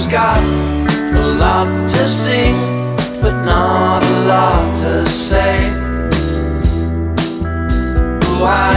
who's got a lot to sing, but not a lot to say. Who